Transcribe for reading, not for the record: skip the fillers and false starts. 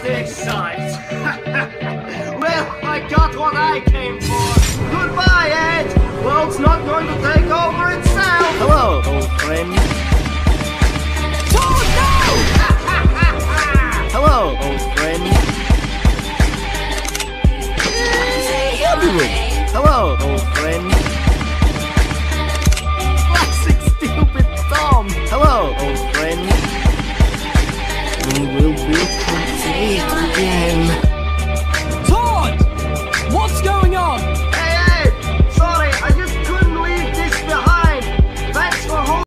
this sight. Well, I got what I came for. Goodbye, Ed. World's not going to take over itself. Hello, old friend. Oh, no! Hello, old friend. Hello, old friend. Classic stupid Tom. Hello, old friend. We will be complete again.